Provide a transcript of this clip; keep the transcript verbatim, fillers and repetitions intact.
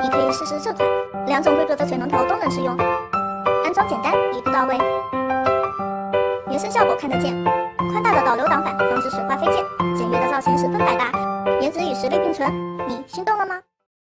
你可以试试这款，两种规格的水龙头都能使用，安装简单，一步到位，延伸效果看得见，宽大的导流挡板防止水花飞溅，简约的造型十分百搭，颜值与实力并存，你心动了吗？